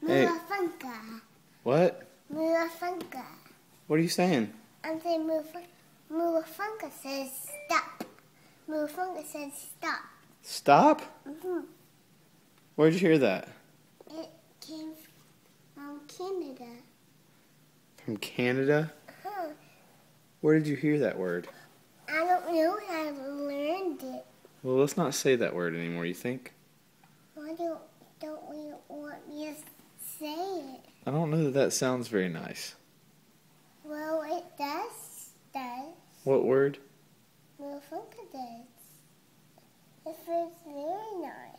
Hey. Muah Funka. What? Muah Funka. What are you saying? I'm saying Muah Funka says stop. Muah Funka says stop. Stop? Mm-hmm. Where'd you hear that? It came from Canada. From Canada? Huh. Where did you hear that word? I don't know. I learned it. Well, let's not say that word anymore, you think? Why don't we want me to say it? I don't know that sounds very nice. Well, it does. What word? Muah Funka does. It feels very nice.